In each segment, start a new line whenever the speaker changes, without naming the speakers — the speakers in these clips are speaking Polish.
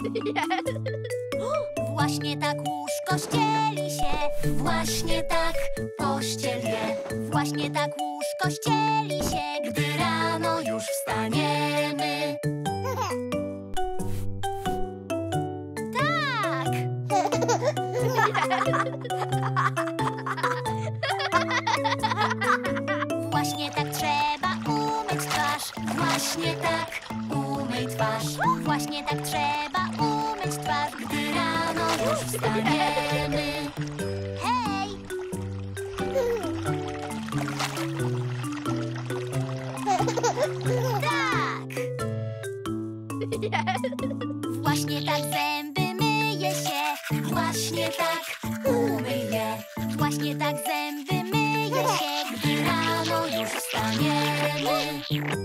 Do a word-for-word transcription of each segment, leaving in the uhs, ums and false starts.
Właśnie tak łóżko ścieli się, właśnie tak pościel je. Właśnie tak łóżko ścieli się, gdy rano już wstaniemy. Tak! Właśnie tak trzeba umyć twarz. Właśnie tak umyj twarz. Właśnie tak trzeba umyć twarz, gdy rano już wstaniemy. Hej! Tak! Właśnie tak zęby myje się. Właśnie tak umyj je. Właśnie tak zęby myje się, gdy rano już wstaniemy.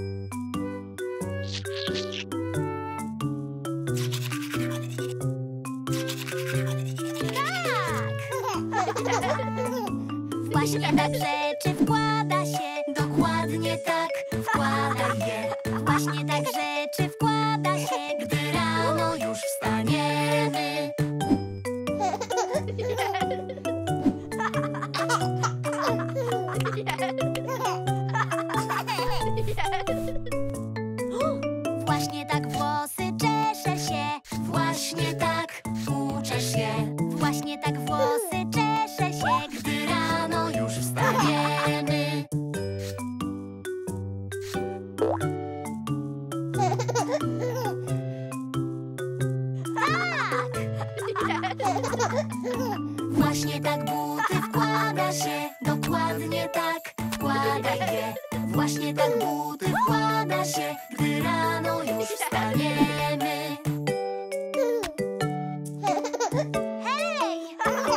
Właśnie tak rzeczy wkłada się, dokładnie tak wkładaj je. Właśnie tak rzeczy wkłada się, gdy rano już wstaniemy. Właśnie tak włosy czesze się. Właśnie tak uczesz je. Właśnie tak włosy czesze się, gdy rano już wstaniemy. Tak! Właśnie tak buty wkłada się, dokładnie tak wkładaj je. Właśnie tak buty wkłada się, gdy rano już wstaniemy. Hej!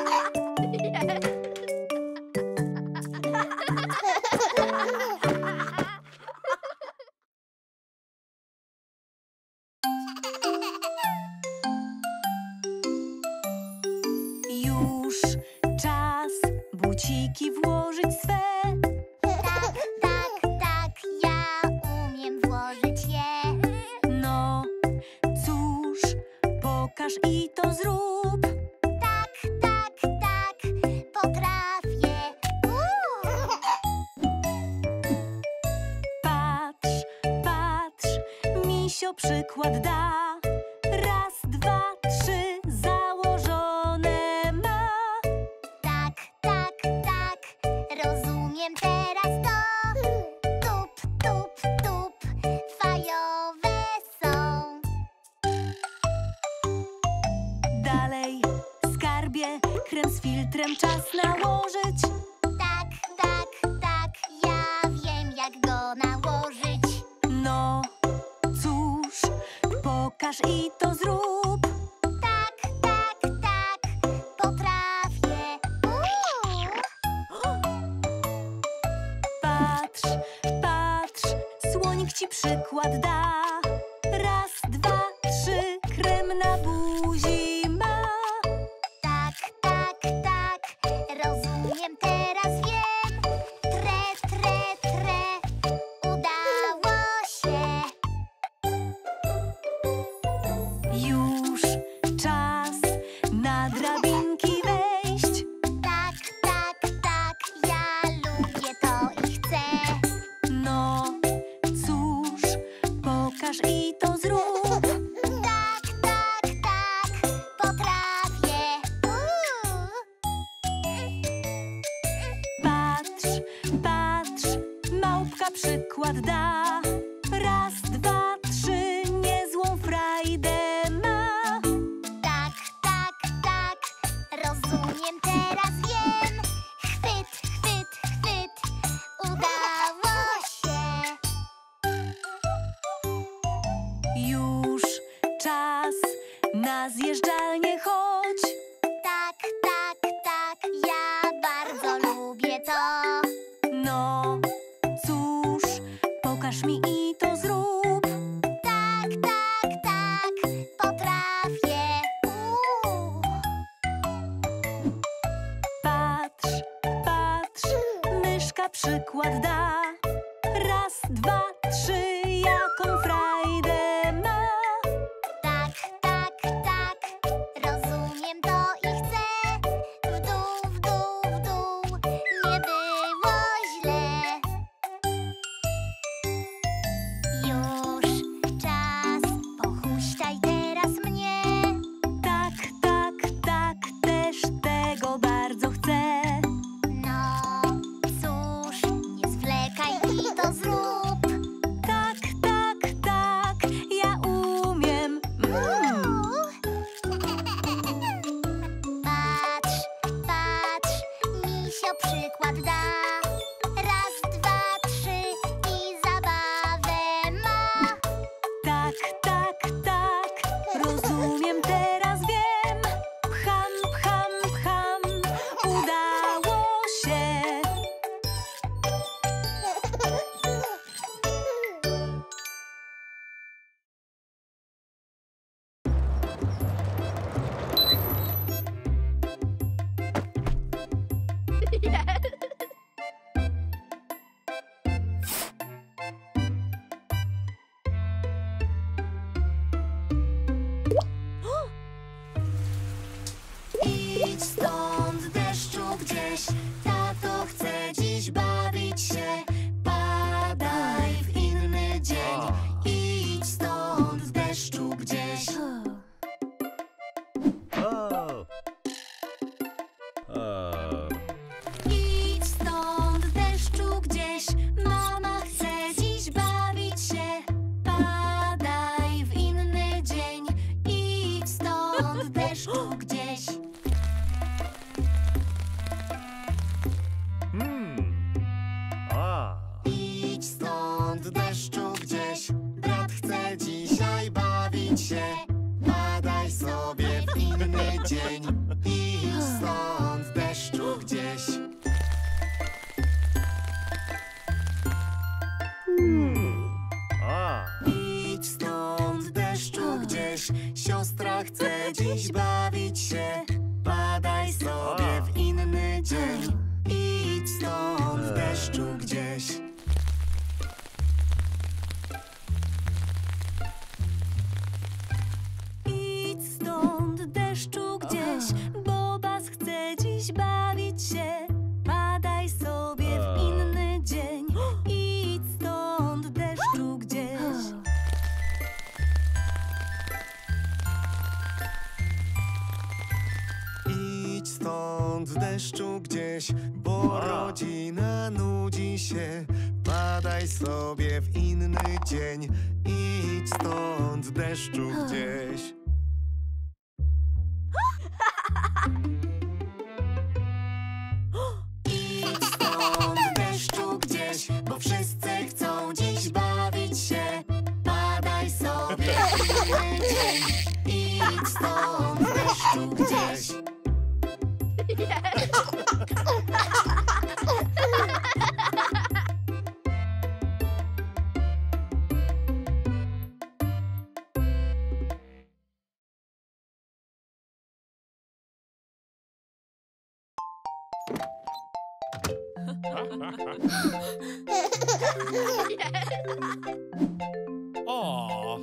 Już czas buciki włożyć swe.
Tak, tak, tak, ja umiem włożyć je.
No cóż, pokaż i to zrób.
Tak, tak, tak, potrafię. Uuu.
Patrz, patrz, misio przykład da. Raz, dwa, trzy, założone ma.
Tak, tak, tak, rozumiem teraz to. Tup, tup, tup, fajowe są.
Dalej, skarbie, krem z filtrem czas nałożyć.
Tak, tak, tak, ja wiem jak go nałożyć.
No cóż, pokaż i to zrób.
Tak, tak, tak, potrafię. Uuu.
Patrz, patrz, słonik ci przykład da. Raz, dwa, trzy, krem na buzi ma.
Tak, tak, tak, rozumiem, teraz wiem. Tre, tre, tre, udało się.
Już czas na drabinki wejść.
Tak, tak, tak, ja lubię to i chcę.
No cóż, pokaż i to zrób.
Tak, tak, tak, potrafię. Uuu.
Patrz, patrz, małpka przykład da. Raz, dwa, trzy, niezłą frajdę ma.
Tak, tak, tak, rozumiem, teraz wiem. Chwyt, chwyt, chwyt, udało się.
Już czas na zjeżdżalnię chodź.
Tak, tak, tak, ja bardzo lubię to.
No cóż, pokaż mi i to zrób.
Tak, tak, tak, potrafię. Uuu.
Patrz, patrz, myszka przykład da. Raz, dwa, trzy, jaką frajdę ma.
Tak, tak,
się. Badaj sobie w inny dzień. Idź stąd, deszczu, gdzieś. Idź stąd, deszczu, gdzieś. Siostra chce dziś bawić się. Badaj sobie w inny dzień. Idź stąd, deszczu, gdzieś.
Idź stąd, deszczu, gdzieś. Bobas chce dziś bawić się. Badaj sobie w inny dzień. Idź stąd, deszczu, gdzieś.
Idź stąd, deszczu, gdzieś, bo rodzina nudzi się. Badaj sobie w inny dzień. Idź stąd, deszczu, gdzieś. Idź stąd, deszczu, gdzieś, bo wszyscy chcą dziś bawić się. Badaj sobie w inny dzień. Idź stąd, deszczu, gdzieś.
Aw.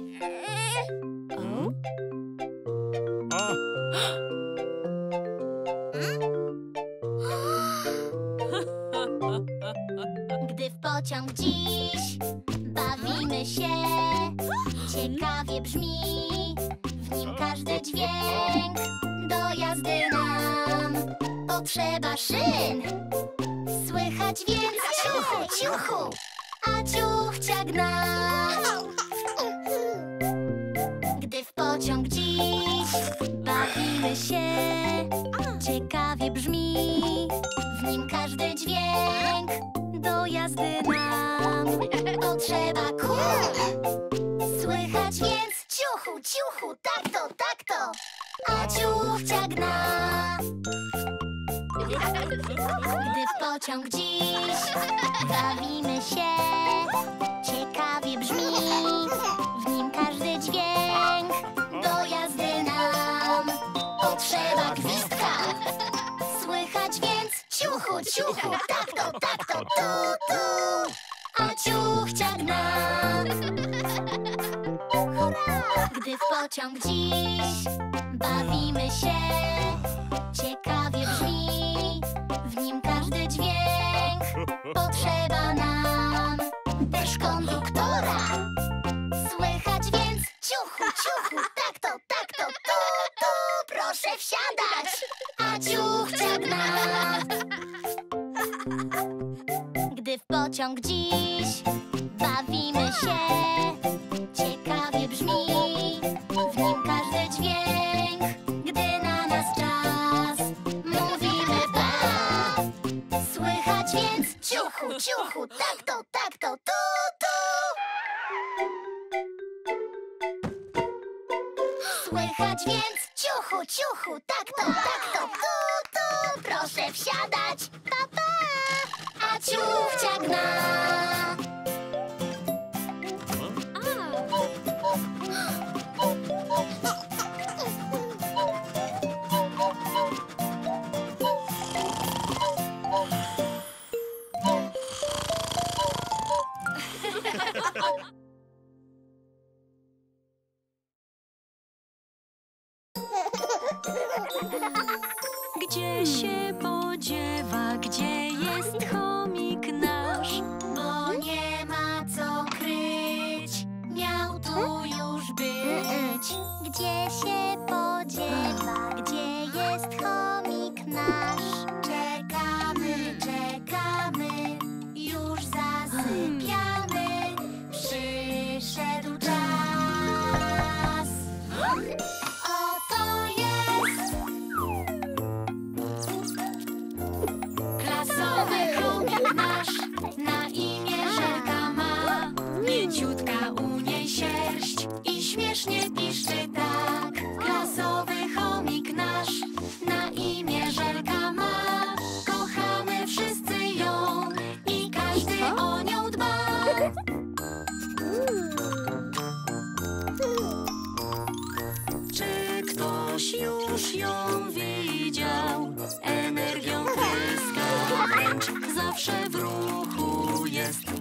Gdy w pociąg dziś bawimy się, ciekawie brzmi w nim każdy dźwięk. Do jazdy nam potrzeba szyn, słychać więc ciuchu, ciuchu, a ciuchcia gna. Gdy w pociąg dziś bawimy się, ciekawie brzmi w nim każdy dźwięk. Do jazdy nam potrzeba kół, słychać więc ciuchu, ciuchu, tak to, tak to, a ciuchcia gna. Gdy w pociąg dziś bawimy się, ciekawie brzmi w nim każdy dźwięk. Do jazdy nam potrzeba gwizdka, słychać więc ciuchu, ciuchu, tak to, tak to, tu, tu, a ciuchcia gna. Gdy w pociąg dziś bawimy się, ciekawie brzmi w nim każdy dźwięk. Potrzeba nam też konduktora, słychać więc ciuchu, ciuchu, tak to, tak to, tu, tu, proszę wsiadać, a ciuchcia gna. Gdy w pociąg dziś bawimy się, ciekawie brzmi w nim każdy dźwięk. Gdy na nas czas mówimy pa, słychać więc ciuchu, ciuchu, tak to, tak to, tu, tu. Słychać więc ciuchu, ciuchu, tak to, tak to, tu, tu, proszę wsiadać, pa, pa, a ciuchcia gna.
Gdzie się podziewa, gdzie jest chomik nasz?
Bo nie ma co kryć, miał tu już być. Gdzie się podziewa, gdzie jest chomik nasz? Czekamy, czekamy, już zasypiamy. Przyszedł czas. Oto jest klasowy chomik nasz, na imię Żelka ma. Mięciutka u niej sierść i śmiesznie piszczy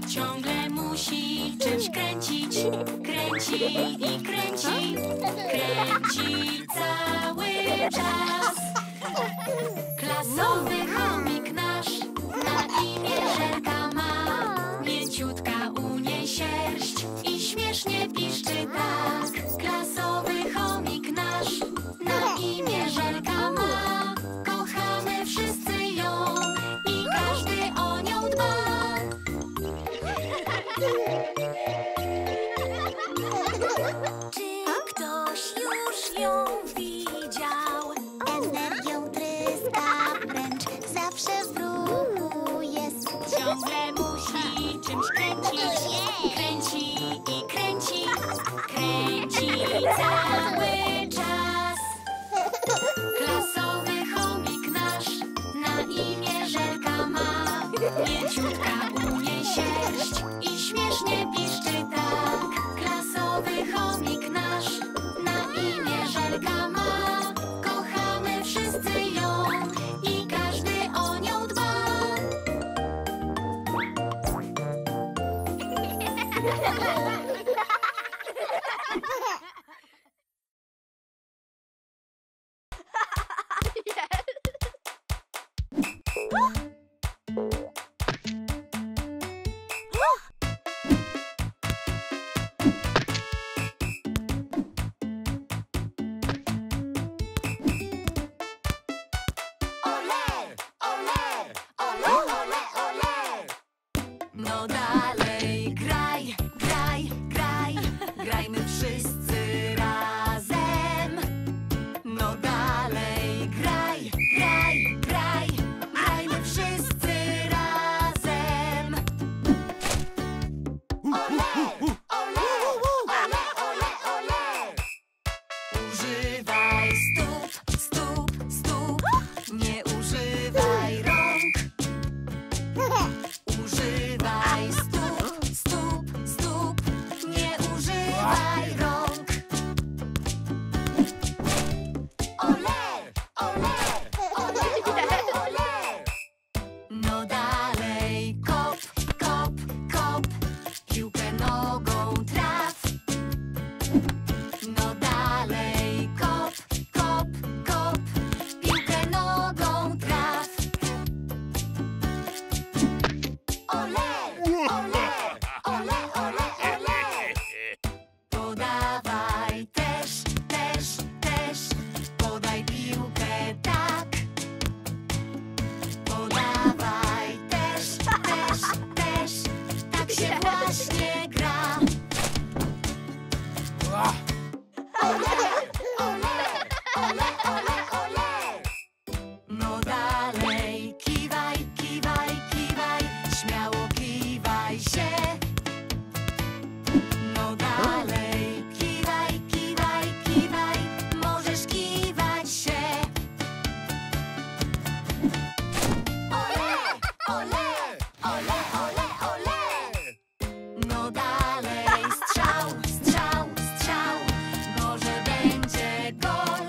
Ciągle musi czymś kręcić, kręci i kręci, kręci cały czas. Klasowy chomik nasz na imię Żelka ma. Mięciutka u niej sierść i śmiesznie piszczy tak. Klasowy chomik nasz na imię Żelka ma. Kochamy wszyscy ją i każdy o nią dba. Czy ktoś już ją widział?
Energią tryska wręcz, zawsze w ruchu jest.
Ciągle musi czymś kręcić, kręci i kręci, kręci cały czas. Klasowy chomik nasz na imię Żelka ma. Mięciutka u niej sierść i śmiesznie piszczy tak. Klasowy chomik nasz na imię Żelka ma. Kochamy wszyscy ją i każdy o nią dba. No dalej, graj, graj, graj, grajmy wszyscy razem. No dalej, graj, graj, graj, grajmy wszyscy razem. Ole, ole, ole, ole, ole. Używaj stóp, stóp, stóp, nie używaj rąk. Używaj stóp, stóp, stóp, nie używaj rąk. Ole, ole, ole, ole, ole. No dalej, kop, kop, kop, piłkę nogą traf. No dalej, kop, kop, kop, piłkę nogą traf. Ole, ole, ole, ole, ole. Podawaj też, też, też. Podaj piłkę tak. Podawaj też, też, też. Tak się właśnie gra. Ole, ole, ole, ole, ole. No dalej, kiwaj, kiwaj, kiwaj, śmiało kiwaj się. No dalej, kiwaj, kiwaj, kiwaj, możesz kiwać się. Ole, ole, ole, ole, ole. No dalej, strzał, strzał, strzał, może będzie gol.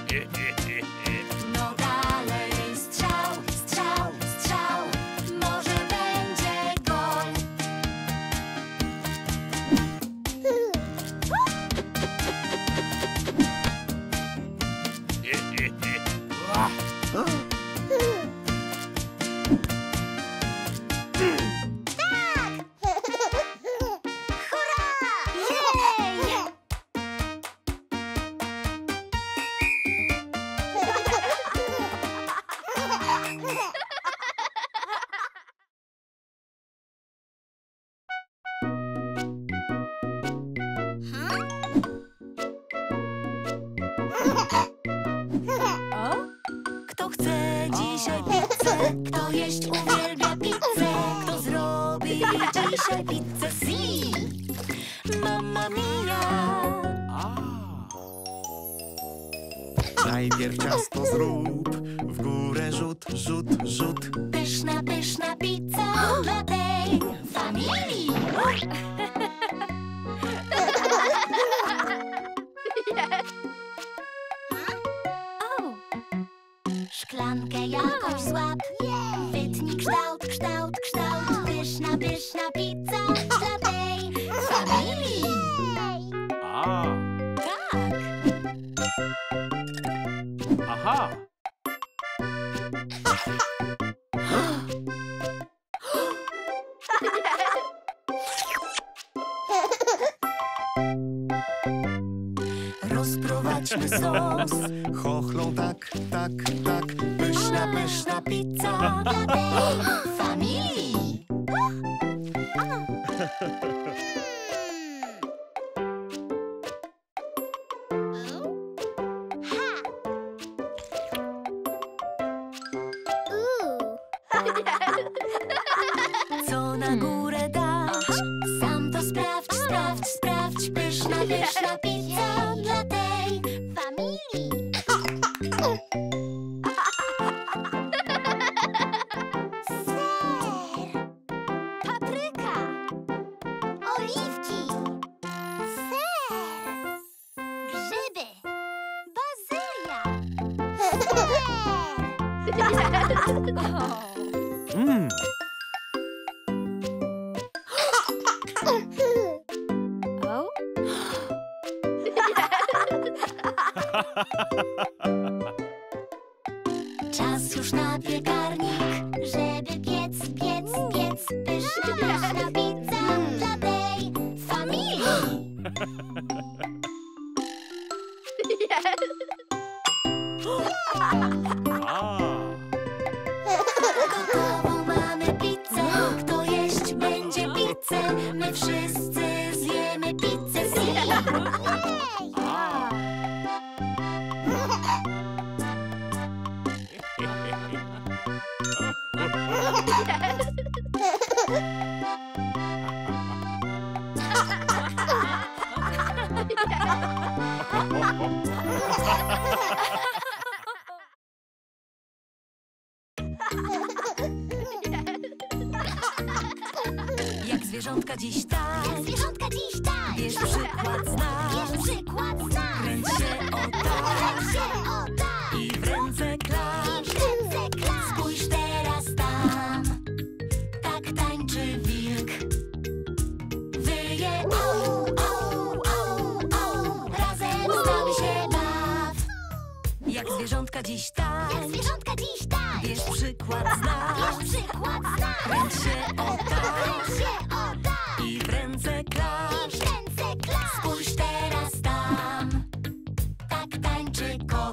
No dalej, strzał, strzał, strzał, może będzie gol. Kto chce dzisiaj pizzę? Kto jeść uwielbia pizzę? Kto zrobi dzisiaj pizzę? Si! Mamma mia!
Najpierw ciasto zrób, w górę rzut, rzut, rzut.
Pyszna, pyszna pizza dla tej familii. Szklankę jakoś złap. Wytnij kształt, kształt, kształt. Pyszna, pyszna pizza
Zobaczmy sos.
Chochlą tak, tak, tak. Pyszna, pyszna pizza
Dla tej familii.
Co na górę dać?
Sam to sprawdź, sprawdź, sprawdź. Pyszna, pyszna pizza dla tej familii. Ser, papryka, oliwki, ser, grzyby, bazylia, ser.
mm.
Czas już na piekarnik, żeby piec, piec, piec. Pyszna, pyszna pizza dla tej familii. Gotową mamy pizzę. Kto jeść będzie pizzę? My wszyscy zjemy pizzę.
Jak zwierzątka dziś tak.
Zwierzątka dziś tak.
Bierz przykład z nas.
Bierz przykład z nas.
Kręć się o tak.
Kręć się o tak.
I w ręce
I
klacz.
w ręce klacz.
Spójrz teraz tam.
Tak tańczy wilk. Wyje au, au, au, au. Razem z nami się baw.
Jak zwierzątka dziś tak.
Jak zwierzątka dziś tak.
Bierz przykład z nas.
Bierz przykład z nas.
Kręć się o tak.
Kręć się o tak.
I w ręce
I
klacz.
w ręce klacz.
Spójrz teraz tam.
Tak tańczy kot.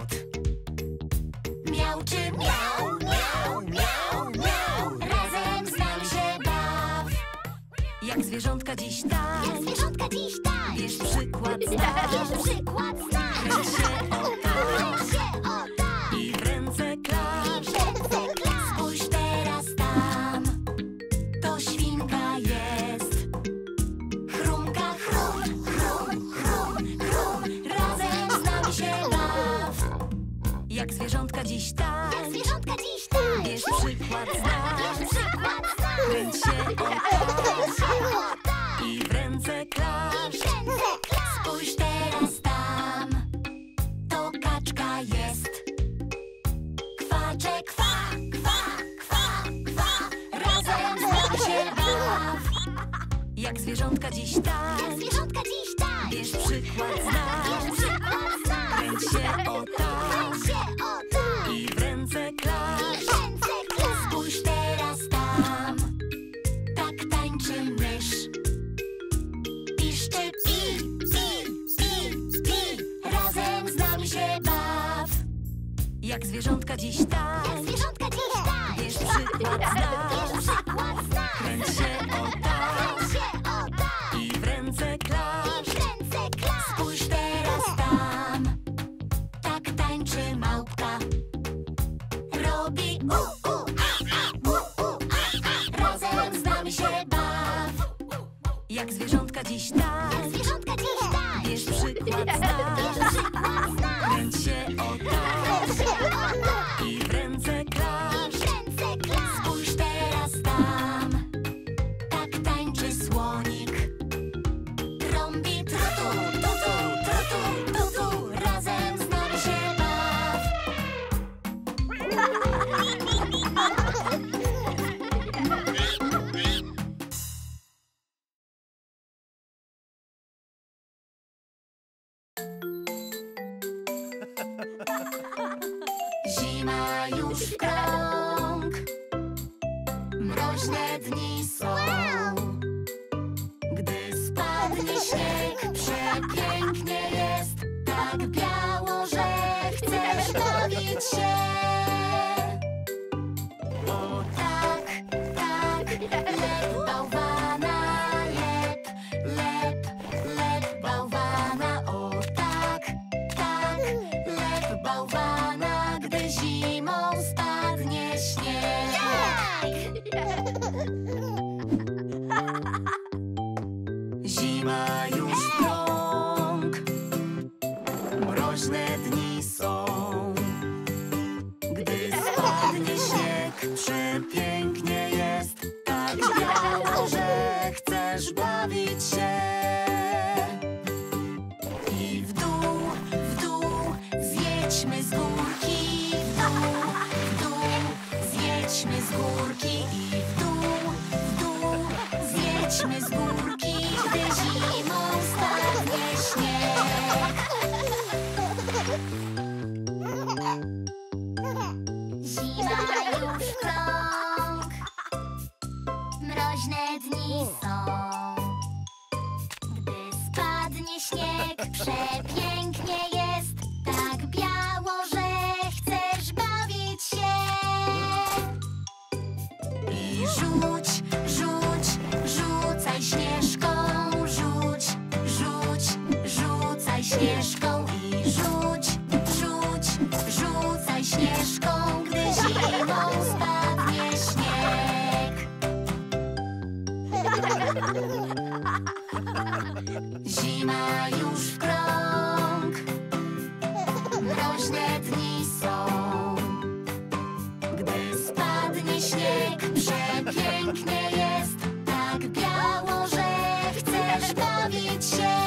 Miauczy miau, miau, miau, miau. Razem z nami się baw.
Jak zwierzątka dziś tak.
Jak zwierzątka dziś tak.
Bierz przykład z
Bierz
nas.
przykład z nas.
Kręć się o tak.
Kręć się o tak.
I w ręce
I
klacz.
w ręce klacz.
Spójrz teraz tam. To świnka jest.
Chrumka, chrum, chrum, chrum, chrum. Razem z nami się baw.
Jak zwierzątka dziś tak.
Jak zwierzątka dziś tak.
Bierz przykład z nas.
Bierz przykład z nas.
Kręć się o tak.
Kręć się o tak.
I w ręce klacz.
I w ręce klacz.
Spójrz teraz tam. To kaczka jest.
Kwacze, kwa, kwa, kwa, kwa. Razem z nami się baw.
Jak zwierzątka dziś tak.
Jak zwierzątka dziś tak.
Bierz przykład z nas.
Bierz przykład z nas.
Kręć się o tak.
Kręć się o tak.
I w ręce klacz.
I w ręce klacz.
Spójrz teraz tam. Tak tańczy mysz.
Piszczy pi, pi, pi, pi. Razem z nami się baw.
Jak zwierzątka dziś tak.
Jak zwierzątka dziś tak.
Bierz przykład z nas.
Bierz przykład z nas.
Kręć się o tak.
Kręć się o tak.
I w ręce
I
klacz.
w ręce klacz.
Spójrz teraz tam. Tak tańczy małpka.
Robi u, u, a, a, u, u, a, a. Razem z nami się baw.
Jak zwierzątka dziś tak.
Jak zwierzątka dziś tak.
Bierz przykład z
Bierz
nas.
przykład z nas.
Kręć się o tak.
Kręć się o tak.
I w ręce
I
klacz.
w ręce klacz.
Spójrz teraz tam. Tak tańczy słonik.
Trąbi trutu, tutu, trutu, tutu. Razem z nami się baw.
Zima już w krąg. Mroźne dni są. Gdy spadnie śnieg, przepięknie jest. Tak biały
się. O tak, tak, lep bałwana, lep, lep, lep bałwana. O tak, tak, lep bałwana, gdy zimą spadnie śnieg.
Zima już w krąg, mroźne dni są. Gdy spadnie śnieg, przepięknie jest, tak biało, że chcesz bawić się. I w dół, w dół, zjedźmy z górki. W dół, w dół, zjedźmy z górki. I w dół, w dół, zjedźmy z górki, gdy zimą spadnie śnieg.
Zima już w krąg, mroźne dni są. Gdy spadnie śnieg, przepięknie jest, tak biało, że chcesz bawić się.
I rzuć, rzuć, rzucaj śnieżką, rzuć, rzuć, rzucaj śnieżką. I rzuć, rzuć, rzucaj śnieżką, gdy zimą spadnie śnieg. Zima już w krąg, mroźne dni są. Gdy spadnie śnieg, przepięknie jest, tak biało, że chcesz bawić się.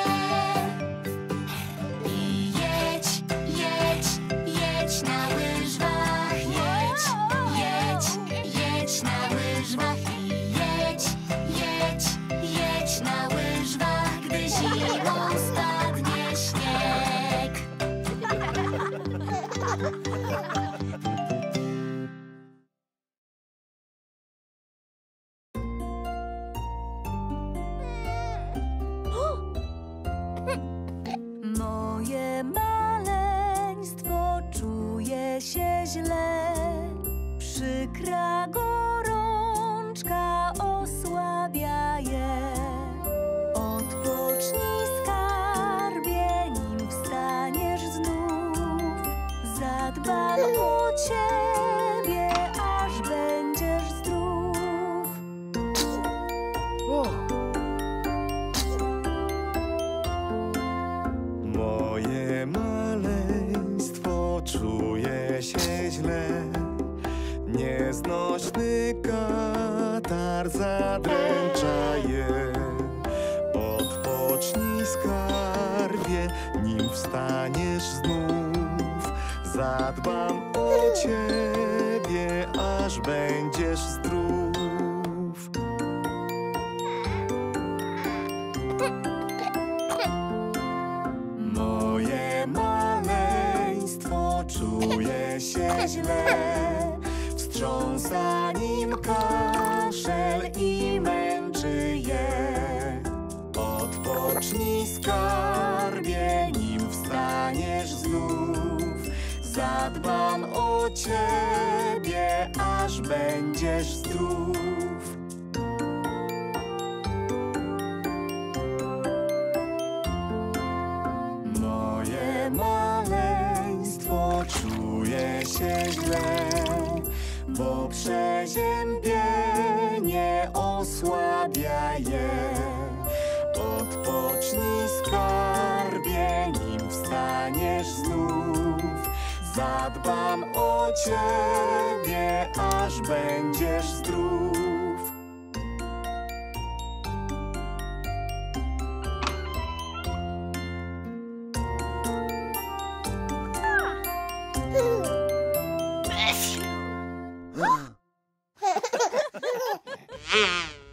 I jedź, jedź, jedź na łyżwach, jedź, jedź, jedź na łyżwach. I jedź, jedź, jedź na łyżwach, gdy zimą spadnie śnieg.
Moje maleństwo czuje się źle. Przykra gorączka osłabia je. Odpocznij, skarbie, nim wstaniesz znów. Zadbam o ciebie, aż będziesz zdrów.
Moje maleństwo czuje się źle. Nieznośny katar zadręcza je. Odpocznij, skarbie, nim wstaniesz znów. Zadbam o ciebie, aż będziesz zdrów. Moje maleństwo czuje się źle. Wstrząsa nim kaszel i męczy je. Odpocznij, skarbie, nim wstaniesz znów. Zadbam o ciebie, aż będziesz zdrów. Moje maleństwo czuje się źle, bo przeziębienie osłabia je. Odpocznij, skarbie, nim wstaniesz znów. Zadbam o ciebie, aż będziesz zdrów.
Huh?